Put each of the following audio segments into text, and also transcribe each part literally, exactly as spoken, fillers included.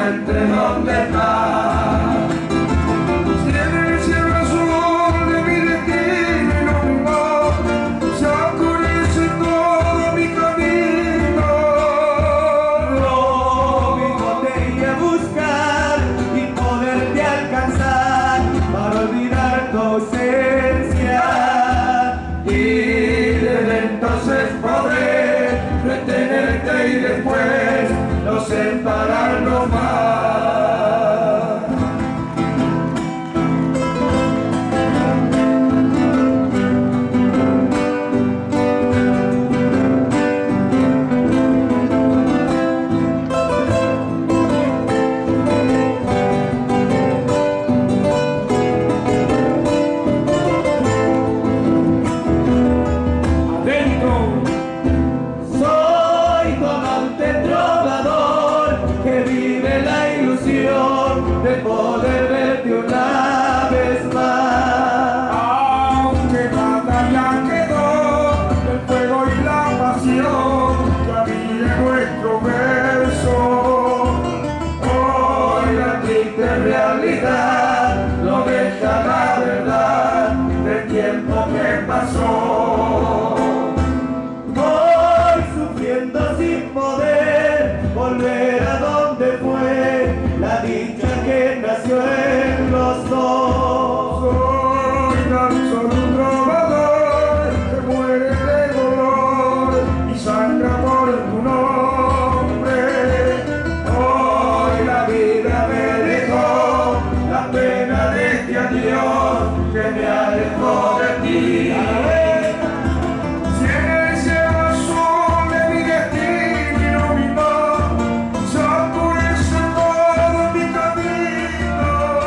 encuentre dónde está. Si en el cielo azul de mi destino iluminó, se oscurece todo mi camino. Lo mismo te iré a buscar y poderte alcanzar para olvidar tu ausencia. Y desde entonces podré retenerte y después no separarnos más. Soy tu amante trovador que vive la ilusión de poder verte una vez más. Aunque nada ya quedó del fuego y la pasión que había en nuestro verso, hoy la triste realidad no deja la verdad del tiempo que pasó. Voy sufriendo sin poder volver a donde fue la dicha que nació en los dos. Soy tan solo un trovador que muere de dolor y sangra por tu nombre. Hoy la vida me dejó la pena de este adiós que me alejó de ti. Si en el cielo azul de mi destino iluminó, se oscurece todo mi camino.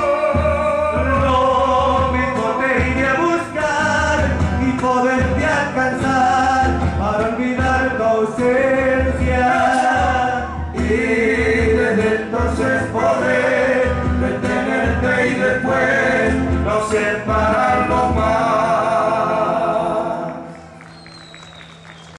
Lo mismo te iré a buscar y poderte alcanzar para olvidar tu ausencia. Y desde entonces podré